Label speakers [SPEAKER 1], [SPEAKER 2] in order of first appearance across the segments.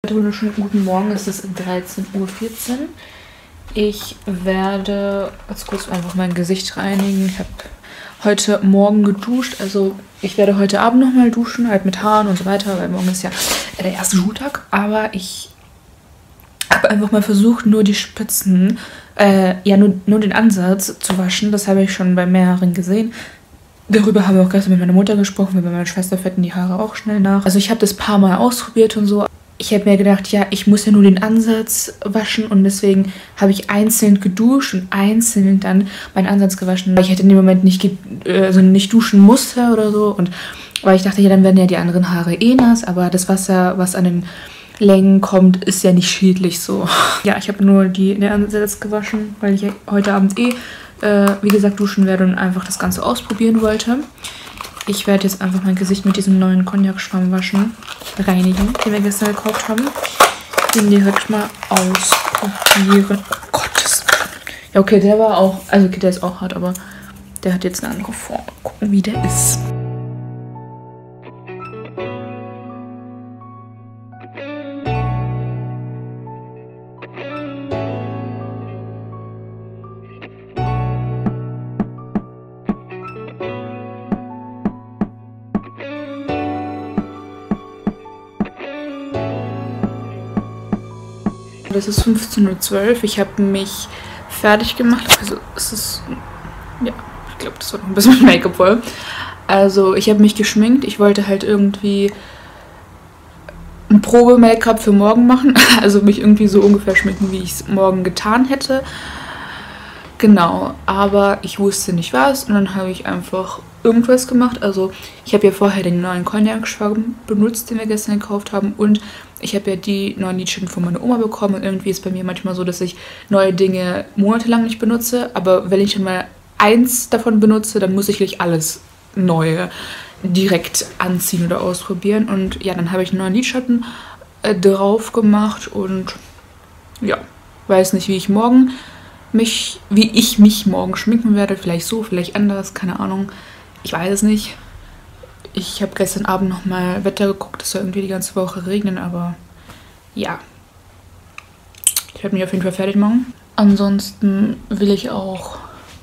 [SPEAKER 1] Wunderschönen guten Morgen, es ist 13:14 Uhr. Ich werde jetzt kurz einfach mein Gesicht reinigen. Ich habe heute Morgen geduscht, also ich werde heute Abend nochmal duschen, halt mit Haaren und so weiter, weil morgen ist ja der erste Schultag. Aber ich habe einfach mal versucht, nur die Spitzen, nur den Ansatz zu waschen. Das habe ich schon bei mehreren gesehen. Darüber habe ich auch gestern mit meiner Mutter gesprochen, weil bei meiner Schwester fetten die Haare auch schnell nach. Also ich habe das ein paar Mal ausprobiert und so. Ich habe mir gedacht, ja, ich muss ja nur den Ansatz waschen und deswegen habe ich einzeln geduscht und einzeln dann meinen Ansatz gewaschen, weil ich halt in dem Moment nicht duschen musste oder so. Und weil ich dachte, ja, dann werden ja die anderen Haare eh nass, aber das Wasser, was an den Längen kommt, ist ja nicht schädlich so. Ja, ich habe nur den Ansatz gewaschen, weil ich heute Abend wie gesagt, duschen werde und einfach das Ganze ausprobieren wollte. Ich werde jetzt einfach mein Gesicht mit diesem neuen Cognac-Schwamm reinigen, den wir gestern gekauft haben. Den direkt mal ausprobieren. Oh Gottes. Ja, okay, der war auch, also okay, der ist auch hart, aber der hat jetzt eine andere Form. Mal gucken, wie der ist. Das ist 15:12 Uhr. Ich habe mich fertig gemacht. Also es ist, ja, ich glaube, das war noch ein bisschen Make-up wohl. Also ich habe mich geschminkt. Ich wollte halt irgendwie ein Probe-Make-up für morgen machen. Also mich irgendwie so ungefähr schminken, wie ich es morgen getan hätte. Genau, aber ich wusste nicht was und dann habe ich einfach irgendwas gemacht. Also ich habe ja vorher den neuen Cognac-Schwamm benutzt, den wir gestern gekauft haben, und ich habe ja die neuen Lidschatten von meiner Oma bekommen und irgendwie ist bei mir manchmal so, dass ich neue Dinge monatelang nicht benutze, aber wenn ich dann mal eins davon benutze, dann muss ich gleich alles Neue direkt anziehen oder ausprobieren. Und ja, dann habe ich einen neuen Lidschatten drauf gemacht und ja, weiß nicht, wie ich mich morgen schminken werde. Vielleicht so, vielleicht anders, keine Ahnung. Ich weiß es nicht. Ich habe gestern Abend nochmal Wetter geguckt, es soll irgendwie die ganze Woche regnen, aber ja. Ich werde mich auf jeden Fall fertig machen. Ansonsten will ich auch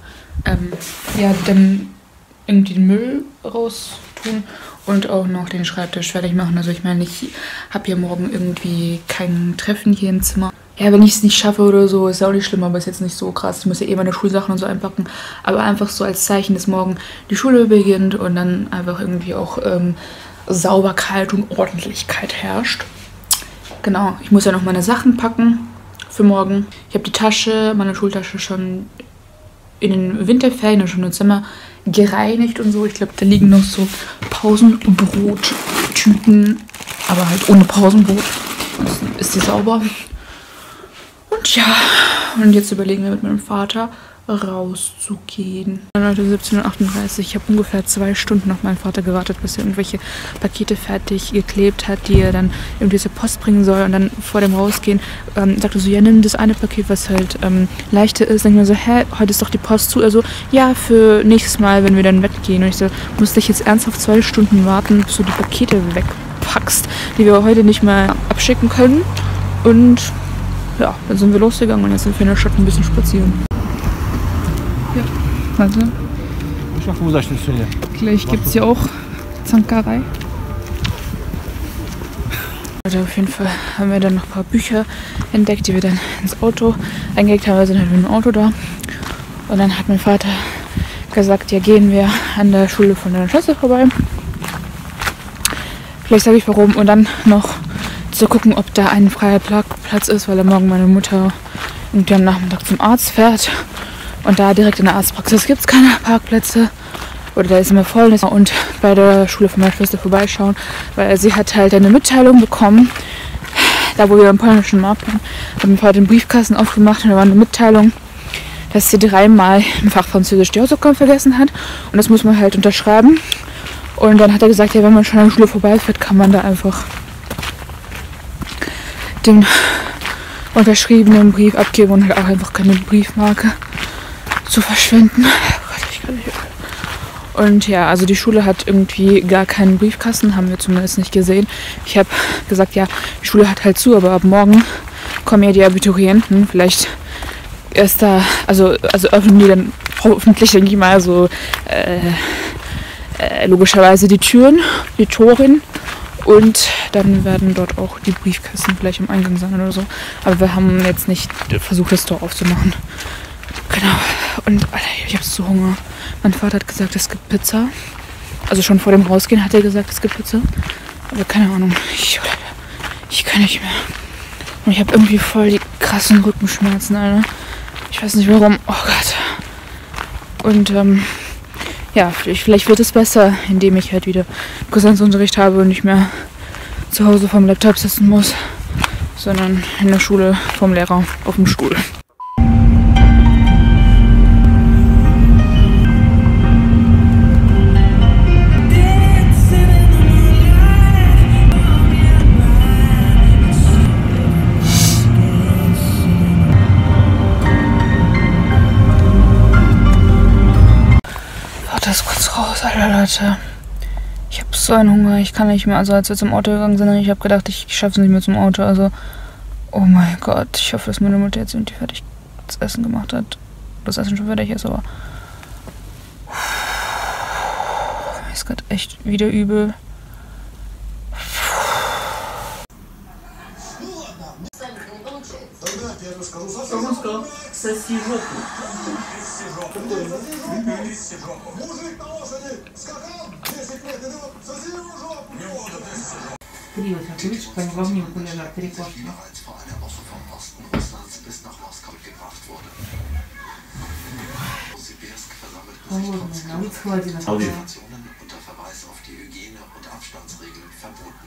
[SPEAKER 1] dann irgendwie den Müll raus tun und auch noch den Schreibtisch fertig machen. Also ich meine, ich habe ja morgen irgendwie kein Treffen hier im Zimmer. Ja, wenn ich es nicht schaffe oder so, ist ja auch nicht schlimm, aber ist jetzt nicht so krass. Ich muss ja eh meine Schulsachen und so einpacken. Aber einfach so als Zeichen, dass morgen die Schule beginnt und dann einfach irgendwie auch Sauberkeit und Ordentlichkeit herrscht. Genau, ich muss ja noch meine Sachen packen für morgen. Ich habe die Tasche, meine Schultasche schon in den Winterferien schon im Zimmer gereinigt und so. Ich glaube, da liegen noch so Pausenbrottüten, aber halt ohne Pausenbrot. Ansonsten ist die sauber. Und ja, und jetzt überlegen wir mit meinem Vater rauszugehen. Dann heute 17:38 Uhr. Ich habe ungefähr 2 Stunden auf meinen Vater gewartet, bis er irgendwelche Pakete fertig geklebt hat, die er dann irgendwie zur Post bringen soll. Und dann vor dem Rausgehen sagte so, ja, nimm das eine Paket, was halt leichter ist. Dann ich mir so, hä, heute ist doch die Post zu. Also, ja, für nächstes Mal, wenn wir dann weggehen. Und ich so, musste ich jetzt ernsthaft 2 Stunden warten, bis du die Pakete wegpackst, die wir heute nicht mehr abschicken können. Und ja, dann sind wir losgegangen und jetzt sind wir in der Stadt ein bisschen spazieren. Ja, also. Gleich gibt es hier auch Zankerei. Also auf jeden Fall haben wir dann noch ein paar Bücher entdeckt, die wir dann ins Auto eingelegt haben. Wir sind halt mit dem Auto da. Und dann hat mein Vater gesagt, ja, gehen wir an der Schule von deiner Schwester vorbei. Vielleicht sage ich warum. Und dann noch zu gucken, ob da ein freier Parkplatz ist, weil morgen meine Mutter irgendwie am Nachmittag zum Arzt fährt. Und da direkt in der Arztpraxis gibt es keine Parkplätze. Oder da ist immer voll. Und bei der Schule von meiner Schwester vorbeischauen. Weil sie hat halt eine Mitteilung bekommen. Da wo wir im polnischen Markt waren. Haben wir vorher den Briefkasten aufgemacht. Und da war eine Mitteilung, dass sie 3-mal im Fach Französisch die Hausaufgaben vergessen hat. Und das muss man halt unterschreiben. Und dann hat er gesagt, ja, wenn man schon an der Schule vorbeifährt, kann man da einfach den unterschriebenen Brief abgeben und halt auch einfach keine Briefmarke zu verschwenden. Oh Gott, ich kann nicht. Und ja, also die Schule hat irgendwie gar keinen Briefkasten, haben wir zumindest nicht gesehen. Ich habe gesagt, ja, die Schule hat halt zu, aber ab morgen kommen ja die Abiturienten. Vielleicht erst da, also öffnen die dann hoffentlich, denke ich mal, so logischerweise die Türen, die Toren. Und dann werden dort auch die Briefkästen vielleicht im Eingang sein oder so. Aber wir haben jetzt nicht versucht, das Tor aufzumachen. Genau. Und Alter, ich habe so Hunger. Mein Vater hat gesagt, es gibt Pizza. Also schon vor dem Rausgehen hat er gesagt, es gibt Pizza. Aber keine Ahnung. Ich kann nicht mehr. Und ich habe irgendwie voll die krassen Rückenschmerzen, Alter. Ich weiß nicht warum. Oh Gott. Und ja, vielleicht wird es besser, indem ich halt wieder Präsenzunterricht habe und nicht mehr zu Hause vom Laptop sitzen muss, sondern in der Schule vom Lehrer auf dem Stuhl. Das kurz raus, Alter, Leute. Ich habe so einen Hunger, ich kann nicht mehr. Also als wir zum Auto gegangen sind, ich habe gedacht, ich schaffe es nicht mehr zum Auto. Also, oh mein Gott. Ich hoffe, dass meine Mutter jetzt irgendwie fertig das Essen gemacht hat. Das Essen schon fertig ist, aber mir ist gerade echt wieder übel.
[SPEAKER 2] Unter Verweis auf die Hygiene- und Abstandsregeln verboten.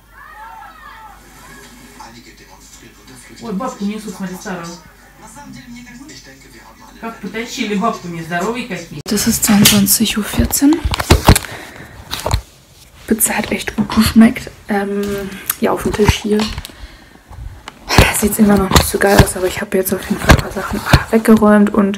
[SPEAKER 2] Einige demonstrierende Flüchtlinge.
[SPEAKER 3] Ой, бабку несут, смотри, старую.
[SPEAKER 2] Ich denke, wir haben eine
[SPEAKER 3] Как потащили бабку нездоровые какие.
[SPEAKER 1] Das ist 22:14 Uhr. Pizza hat echt gut geschmeckt. Ja, auf dem Tisch hier. Sieht immer noch nicht so geil aus, aber ich habe jetzt auf jeden Fall ein paar Sachen weggeräumt und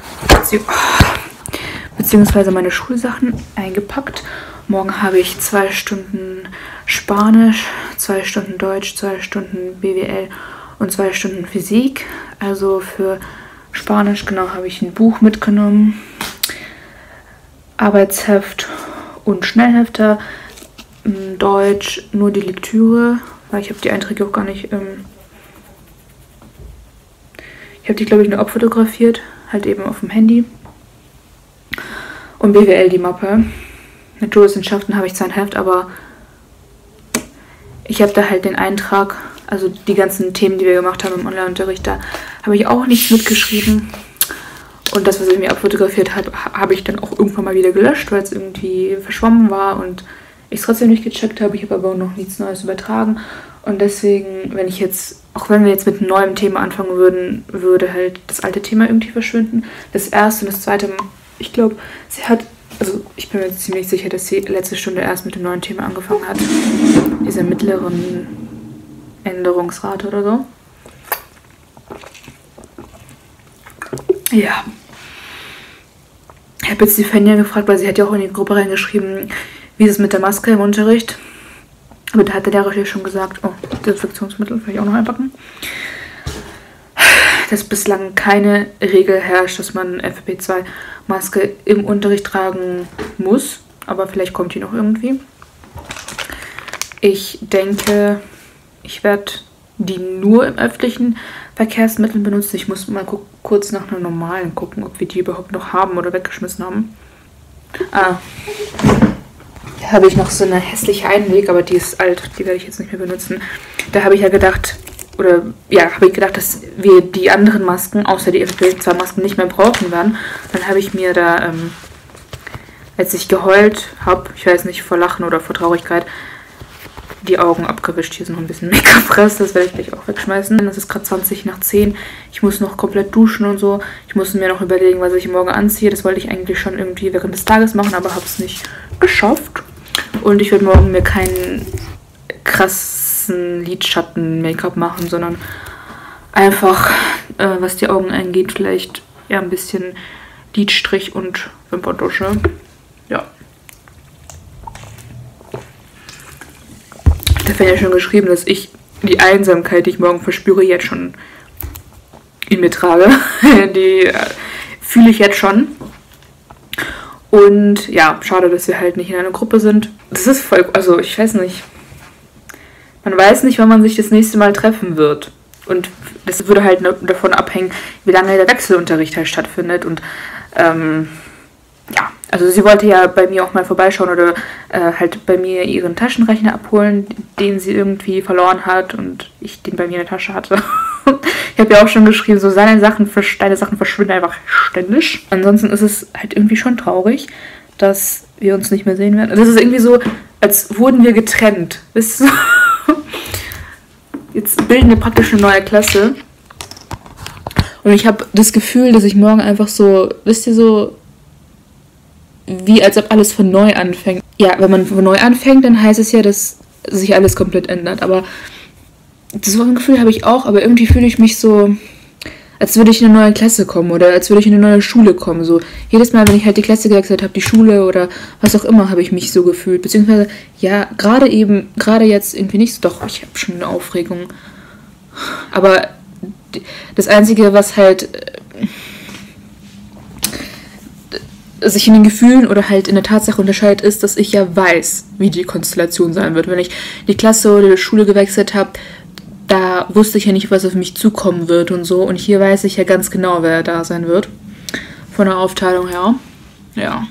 [SPEAKER 1] beziehungsweise meine Schulsachen eingepackt. Morgen habe ich 2 Stunden Spanisch, 2 Stunden Deutsch, 2 Stunden BWL und 2 Stunden Physik. Also für Spanisch genau habe ich ein Buch mitgenommen, Arbeitsheft und Schnellhefter. Deutsch nur die Lektüre, weil ich habe die Einträge auch gar nicht. Ich habe die, glaube ich, nur abfotografiert, halt eben auf dem Handy. Und BWL die Mappe. Naturwissenschaften habe ich zwar ein Heft, aber ich habe da halt den Eintrag, also die ganzen Themen, die wir gemacht haben im Online-Unterricht, da habe ich auch nichts mitgeschrieben. Und das, was ich mir abfotografiert habe, habe ich dann auch irgendwann mal wieder gelöscht, weil es irgendwie verschwommen war und ich es trotzdem nicht gecheckt habe. Ich habe aber auch noch nichts Neues übertragen. Und deswegen, wenn ich jetzt, auch wenn wir jetzt mit einem neuen Thema anfangen würden, würde halt das alte Thema irgendwie verschwinden. Das erste und das zweite, ich glaube, sie hat, also ich bin mir ziemlich sicher, dass sie letzte Stunde erst mit dem neuen Thema angefangen hat. Diese mittleren Änderungsrate oder so. Ja. Ich habe jetzt die Fenja gefragt, weil sie hat ja auch in die Gruppe reingeschrieben, wie ist es mit der Maske im Unterricht. Aber da hat der Lehrer schon gesagt, oh, Desinfektionsmittel will ich auch noch einpacken. Dass bislang keine Regel herrscht, dass man FFP2-Maske im Unterricht tragen muss. Aber vielleicht kommt die noch irgendwie. Ich denke, ich werde die nur im öffentlichen Verkehrsmitteln benutzen. Ich muss mal kurz nach einer normalen gucken, ob wir die überhaupt noch haben oder weggeschmissen haben. Da habe ich noch so eine hässliche Einweg, aber die ist alt, die werde ich jetzt nicht mehr benutzen. Da habe ich ja gedacht, dass wir die anderen Masken, außer die FFP2-Masken, nicht mehr brauchen werden. Dann habe ich mir da, als ich geheult habe, ich weiß nicht, vor Lachen oder vor Traurigkeit, die Augen abgewischt. Hier sind noch ein bisschen Make-up-Rest, das werde ich gleich auch wegschmeißen. Das ist gerade 20:10. Ich muss noch komplett duschen und so. Ich muss mir noch überlegen, was ich morgen anziehe. Das wollte ich eigentlich schon irgendwie während des Tages machen, aber habe es nicht geschafft. Und ich werde morgen mir keinen krassen Lidschatten-Make-up machen, sondern einfach, was die Augen angeht, vielleicht eher ein bisschen Lidstrich und Wimperntusche. Ja. vorhin ja schon geschrieben, dass ich die Einsamkeit, die ich morgen verspüre, jetzt schon in mir trage. Die fühle ich jetzt schon. Und ja, schade, dass wir halt nicht in einer Gruppe sind. Das ist voll, also ich weiß nicht. Man weiß nicht, wann man sich das nächste Mal treffen wird. Und das würde halt davon abhängen, wie lange der Wechselunterricht halt stattfindet. Und ja, also sie wollte ja bei mir auch mal vorbeischauen oder halt bei mir ihren Taschenrechner abholen, den sie irgendwie verloren hat und ich den bei mir in der Tasche hatte. Ich habe ja auch schon geschrieben, so deine Sachen verschwinden einfach ständig. Ansonsten ist es halt irgendwie schon traurig, dass wir uns nicht mehr sehen werden. Das ist irgendwie so, als wurden wir getrennt. Wisst ihr? Jetzt bilden wir praktisch eine neue Klasse. Und ich habe das Gefühl, dass ich morgen einfach so, wisst ihr, so wie als ob alles von neu anfängt. Ja, wenn man von neu anfängt, dann heißt es ja, dass sich alles komplett ändert. Aber so ein Gefühl habe ich auch, aber irgendwie fühle ich mich so, als würde ich in eine neue Klasse kommen oder als würde ich in eine neue Schule kommen. So jedes Mal, wenn ich halt die Klasse gewechselt habe, die Schule oder was auch immer, habe ich mich so gefühlt. Beziehungsweise, ja, gerade jetzt irgendwie nicht so. Doch, ich habe schon eine Aufregung. Aber das Einzige, was halt sich in den Gefühlen oder halt in der Tatsache unterscheidet, ist, dass ich ja weiß, wie die Konstellation sein wird. Wenn ich die Klasse oder die Schule gewechselt habe, da wusste ich ja nicht, was auf mich zukommen wird und so. Und hier weiß ich ja ganz genau, wer da sein wird. Von der Aufteilung her. Ja.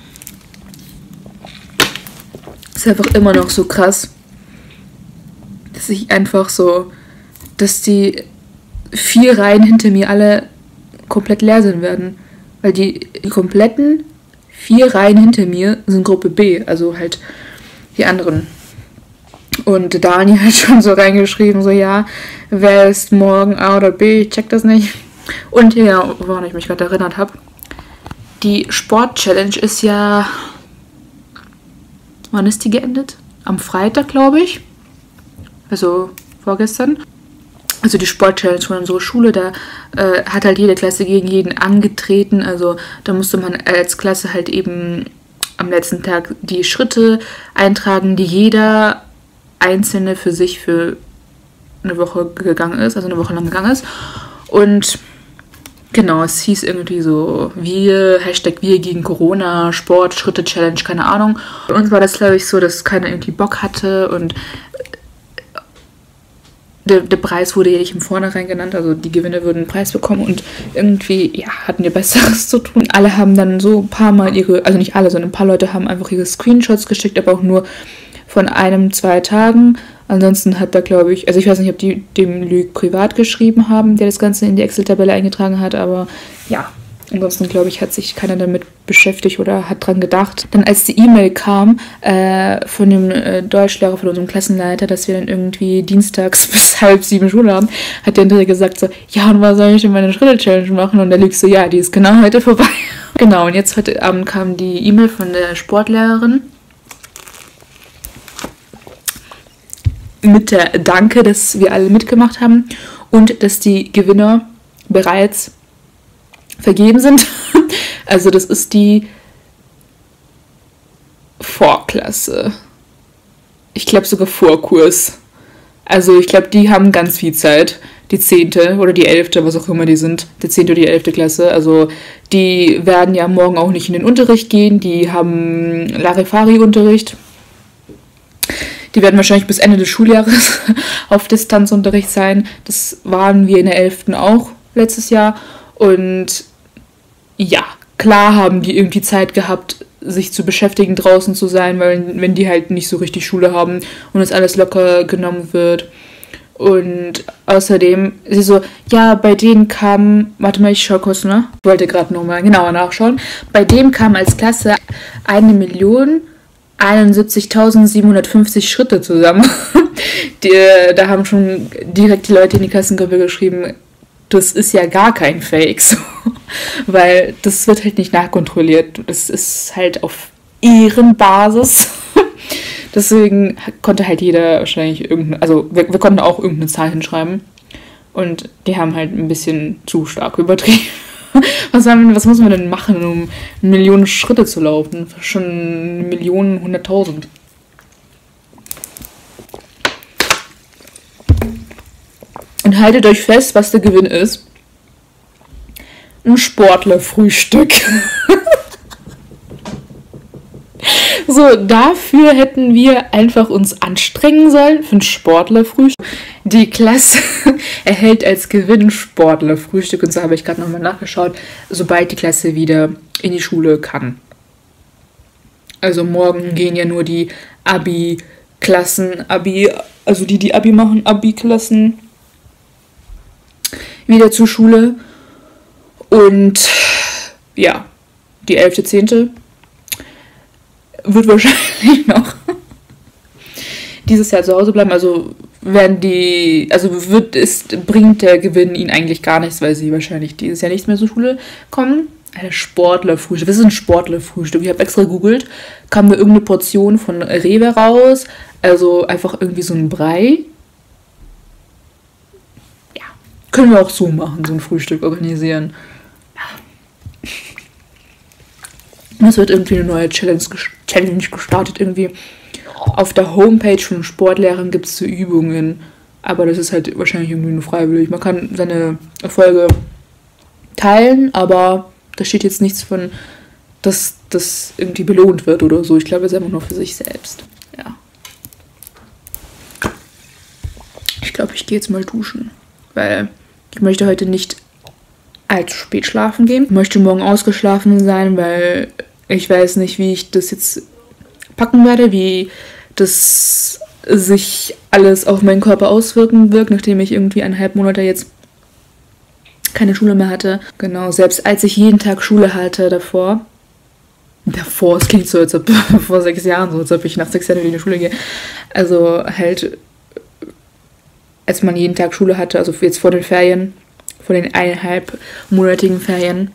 [SPEAKER 1] Ist einfach immer noch so krass, dass ich einfach so, dass die 4 Reihen hinter mir alle komplett leer sein werden. Weil die kompletten 4 Reihen hinter mir sind Gruppe B, also halt die anderen. Und Dani hat schon so reingeschrieben, so ja, wer ist morgen A oder B, ich check das nicht. Und ja, woran ich mich gerade erinnert habe, die Sport-Challenge ist ja, wann ist die geendet? Am Freitag, glaube ich. Also vorgestern. Also die Sport-Challenge von unserer Schule, da hat halt jede Klasse gegen jeden angetreten. Also da musste man als Klasse halt eben am letzten Tag die Schritte eintragen, die jeder Einzelne für sich für eine Woche gegangen ist, also eine Woche lang gegangen ist. Und genau, es hieß irgendwie so, wir gegen Corona, Sport, Schritte, Challenge, keine Ahnung. Bei uns war das, glaube ich, so, dass keiner irgendwie Bock hatte und der Preis wurde ja nicht im Vornherein genannt, also die Gewinner würden einen Preis bekommen und irgendwie, ja, hatten wir Besseres zu tun. Alle haben dann so ein paar Mal also nicht alle, sondern ein paar Leute haben einfach ihre Screenshots geschickt, aber auch nur von 1-2 Tagen. Ansonsten hat da, glaube ich, also ich weiß nicht, ob die dem Luc privat geschrieben haben, der das Ganze in die Excel-Tabelle eingetragen hat, aber ja, ansonsten, glaube ich, hat sich keiner damit beschäftigt oder hat dran gedacht. Dann als die E-Mail kam von dem Deutschlehrer, von unserem Klassenleiter, dass wir dann irgendwie dienstags bis 6:30 Schule haben, hat der andere gesagt so, ja, und was soll ich denn meine Schritte-Challenge machen? Und der Luc so, ja, die ist genau heute vorbei. Genau, und jetzt heute Abend kam die E-Mail von der Sportlehrerin mit der Danke, dass wir alle mitgemacht haben und dass die Gewinner bereits vergeben sind. Also das ist die Vorklasse. Ich glaube sogar Vorkurs. Also ich glaube, die haben ganz viel Zeit. Die 10. oder die 11., was auch immer die sind. Die 10. oder die 11. Klasse. Also die werden ja morgen auch nicht in den Unterricht gehen. Die haben Larifari-Unterricht. Die werden wahrscheinlich bis Ende des Schuljahres auf Distanzunterricht sein. Das waren wir in der 11. auch letztes Jahr. Und ja, klar haben die irgendwie Zeit gehabt, sich zu beschäftigen, draußen zu sein, weil wenn die halt nicht so richtig Schule haben und es alles locker genommen wird. Und außerdem sie so, ja, bei denen kam, warte mal, ich schau kurz, ne? Ich wollte gerade nochmal genauer nachschauen. Bei dem kam als Klasse 1.071.750 Schritte zusammen. Da haben schon direkt die Leute in die Klassengruppe geschrieben, das ist ja gar kein Fake, so. Weil das wird halt nicht nachkontrolliert. Das ist halt auf Ehrenbasis. Deswegen konnte halt jeder wahrscheinlich also wir konnten auch irgendeine Zahl hinschreiben. Und die haben halt ein bisschen zu stark übertrieben. Was muss man denn machen, um 1 Million Schritte zu laufen? Schon 1.100.000. Und haltet euch fest, was der Gewinn ist. Ein Sportlerfrühstück. So, dafür hätten wir einfach uns anstrengen sollen für ein Sportlerfrühstück. Die Klasse erhält als Gewinn ein Sportlerfrühstück. Und so habe ich gerade nochmal nachgeschaut, sobald die Klasse wieder in die Schule kann. Also morgen gehen ja nur die Abi-Klassen, also die Abi machen, Abi-Klassen wieder zur Schule. Und ja, die 11., 10. wird wahrscheinlich noch dieses Jahr zu Hause bleiben. Also bringt der Gewinn ihnen eigentlich gar nichts, weil sie wahrscheinlich dieses Jahr nicht mehr zur Schule kommen. Ein Sportlerfrühstück. Was ist ein Sportlerfrühstück? Ich habe extra gegoogelt, kam mir irgendeine Portion von Rewe raus. Also einfach irgendwie so ein Brei. Ja, können wir auch so machen, so ein Frühstück organisieren. Es wird irgendwie eine neue Challenge gestartet. Irgendwie auf der Homepage von Sportlehrern gibt es so Übungen. Aber das ist halt wahrscheinlich irgendwie nur freiwillig. Man kann seine Erfolge teilen, aber da steht jetzt nichts von, dass das irgendwie belohnt wird oder so. Ich glaube, es ist einfach nur für sich selbst. Ja. Ich glaube, ich gehe jetzt mal duschen. Weil ich möchte heute nicht allzu spät schlafen gehen. Ich möchte morgen ausgeschlafen sein, weil ich weiß nicht, wie ich das jetzt packen werde, wie das sich alles auf meinen Körper auswirken wird, nachdem ich irgendwie 1,5 Monate jetzt keine Schule mehr hatte. Genau, selbst als ich jeden Tag Schule hatte davor, es klingt so, als ob vor 6 Jahren, so als ob ich nach 6 Jahren wieder in die Schule gehe. Also halt, als man jeden Tag Schule hatte, also jetzt vor den Ferien, vor den 1,5-monatigen Ferien,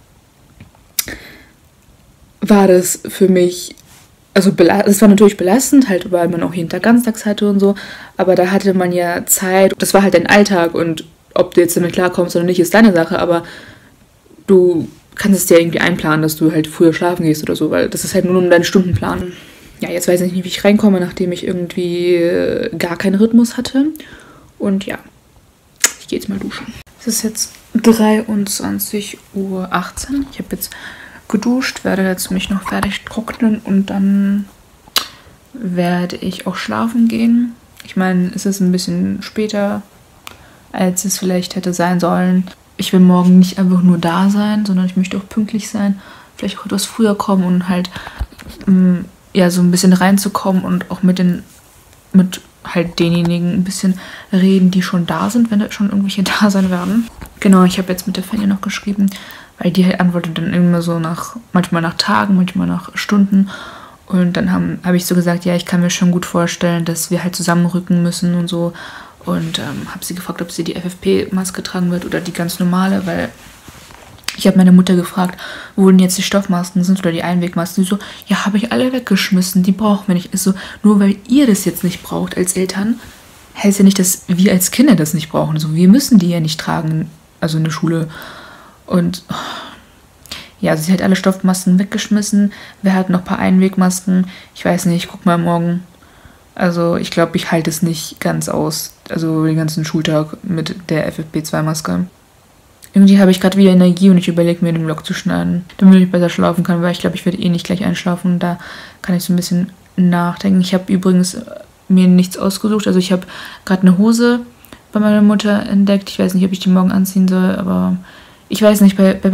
[SPEAKER 1] war das für mich, also es war natürlich belastend, halt, weil man auch jeden Tag ganztags hatte und so, aber da hatte man ja Zeit, das war halt dein Alltag und ob du jetzt damit klarkommst oder nicht, ist deine Sache, aber du kannst es dir irgendwie einplanen, dass du halt früher schlafen gehst oder so, weil das ist halt nur um deinen Stundenplan. Ja, jetzt weiß ich nicht, wie ich reinkomme, nachdem ich irgendwie gar keinen Rhythmus hatte. Und ja, ich gehe jetzt mal duschen. Es ist jetzt 23:18 Uhr. Ich habe jetzt geduscht, werde jetzt mich noch fertig trocknen und dann werde ich auch schlafen gehen. Ich meine, es ist ein bisschen später, als es vielleicht hätte sein sollen. Ich will morgen nicht einfach nur da sein, sondern ich möchte auch pünktlich sein. Vielleicht auch etwas früher kommen und halt ja, so ein bisschen reinzukommen und auch mit halt denjenigen ein bisschen reden, die schon da sind, wenn da schon irgendwelche da sein werden. Genau, ich habe jetzt mit der Fanny noch geschrieben, weil die halt antwortet dann immer so manchmal nach Tagen, manchmal nach Stunden. Und dann habe ich so gesagt, ja, ich kann mir schon gut vorstellen, dass wir halt zusammenrücken müssen und so. Und habe sie gefragt, ob sie die FFP-Maske tragen wird oder die ganz normale, weil ich habe meine Mutter gefragt, wo denn jetzt die Stoffmasken sind oder die Einwegmasken. Sie so, ja, habe ich alle weggeschmissen, die brauchen wir nicht. Ist so, nur weil ihr das jetzt nicht braucht als Eltern, heißt ja nicht, dass wir als Kinder das nicht brauchen. Also wir müssen die ja nicht tragen, also in der Schule. Und ja, sie hat alle Stoffmasken weggeschmissen. Wir hatten noch ein paar Einwegmasken. Ich weiß nicht, ich guck mal morgen. Also ich glaube, ich halte es nicht ganz aus, also den ganzen Schultag mit der FFP2-Maske. Irgendwie habe ich gerade wieder Energie und ich überlege mir, den Vlog zu schneiden, damit ich besser schlafen kann, weil ich glaube, ich werde eh nicht gleich einschlafen. Da kann ich so ein bisschen nachdenken. Ich habe übrigens mir nichts ausgesucht. Also ich habe gerade eine Hose bei meiner Mutter entdeckt. Ich weiß nicht, ob ich die morgen anziehen soll, aber ich weiß nicht, bei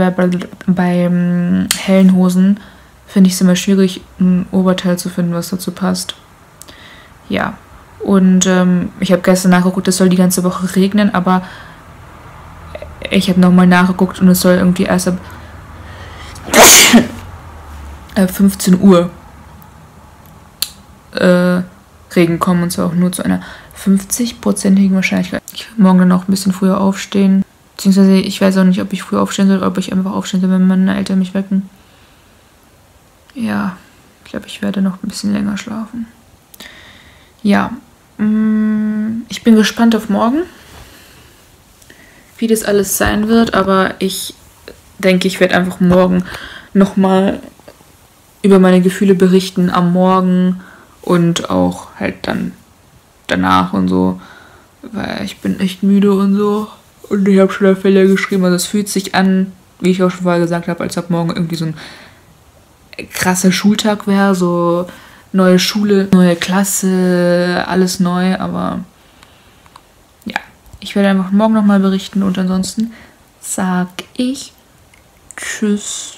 [SPEAKER 1] hellen Hosen finde ich es immer schwierig, ein Oberteil zu finden, was dazu passt. Ja, und ich habe gestern nachgeguckt, es soll die ganze Woche regnen, aber ich habe nochmal nachgeguckt und es soll irgendwie erst ab 15 Uhr Regen kommen, und zwar auch nur zu einer 50%igen Wahrscheinlichkeit. Ich werde morgen dann auch ein bisschen früher aufstehen, beziehungsweise ich weiß auch nicht, ob ich früher aufstehen soll oder ob ich einfach aufstehen soll, wenn meine Eltern mich wecken. Ja, ich glaube, ich werde noch ein bisschen länger schlafen. Ja, ich bin gespannt auf morgen, wie das alles sein wird, aber ich denke, ich werde einfach morgen nochmal über meine Gefühle berichten am Morgen und auch halt dann danach und so. weil ich bin echt müde und so. Und ich habe schon Fälle geschrieben. Also es fühlt sich an, wie ich auch schon vorher gesagt habe, als ob morgen irgendwie so ein krasser Schultag wäre. So neue Schule, neue Klasse, alles neu. Aber ja, ich werde einfach morgen nochmal berichten. Und ansonsten sag ich Tschüss.